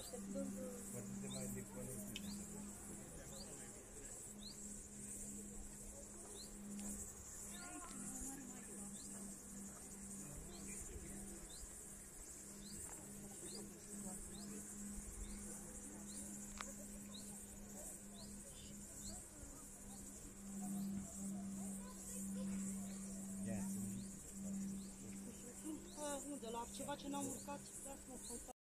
așteptând... Poate te mai deconectezi. Unde? La ceva ce n-am urcat?